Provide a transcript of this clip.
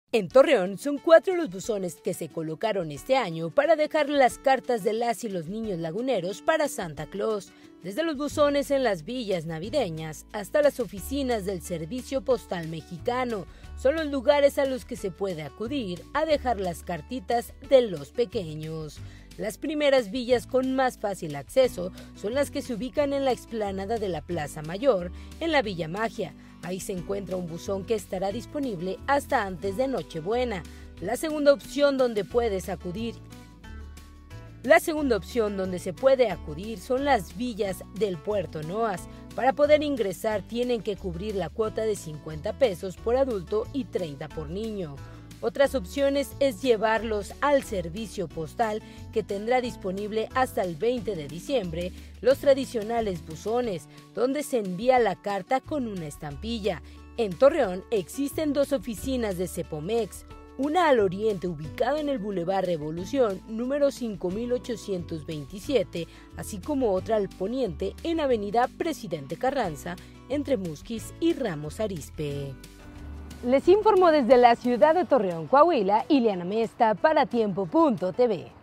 En Torreón son 4 los buzones que se colocaron este año para dejar las cartas de las y los niños laguneros para Santa Claus, desde los buzones en las villas navideñas hasta las oficinas del Servicio Postal Mexicano. Son los lugares a los que se puede acudir a dejar las cartitas de los pequeños. Las primeras villas con más fácil acceso son las que se ubican en la explanada de la Plaza Mayor, en la Villa Magia. Ahí se encuentra un buzón que estará disponible hasta antes de Nochebuena. La segunda opción donde se puede acudir son las villas del Puerto Noas. Para poder ingresar tienen que cubrir la cuota de 50 pesos por adulto y 30 por niño. Otras opciones es llevarlos al servicio postal, que tendrá disponible hasta el 20 de diciembre los tradicionales buzones, donde se envía la carta con una estampilla. En Torreón existen 2 oficinas de Cepomex, una al oriente ubicada en el Boulevard Revolución, número 5827, así como otra al poniente en Avenida Presidente Carranza, entre Musquis y Ramos Arizpe. Les informó desde la ciudad de Torreón, Coahuila, Ileana Mesta para Tiempo.tv.